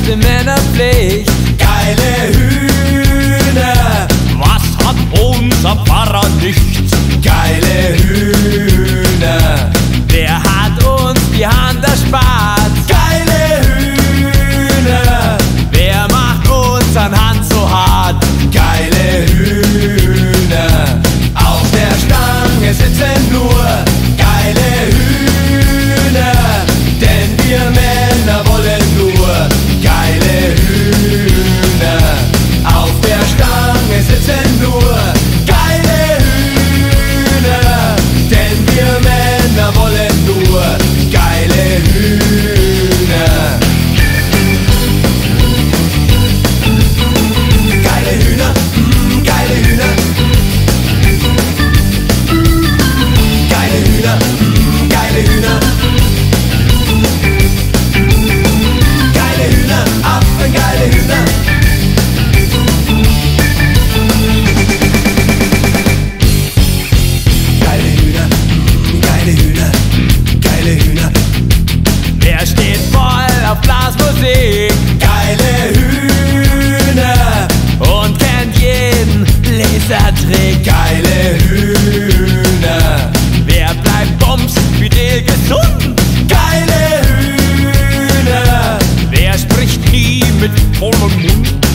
beste Männerpflicht. Geile Hühner, Was hat unser Pfarrer nicht? geile Hühner, Der hat uns die Hand erspart. geile Hühner, Wer macht unseren Hand so hart? geile Hühner. Auf der Stange sitzen nur geile Hühner, denn wir Männer wollen nur geile Hühner. Auf der Stange sitzen nur geile Hühner, denn wir Männer wollen nur geile Hühner. Geile Hühner, geile Hühner. Geile Hühner, geile Hühner. Geile Hühner, affengeile Hühner. Geile Hühner, geile Hühner, geile Hühner. Wer steht voll auf Blasmusik Geile Hühner, und kennt jeden Lasertrick? geile Hühner. Wer bleibt bumsfidel gesund? Geile Hühner, Wer spricht nie mit vollem Mund?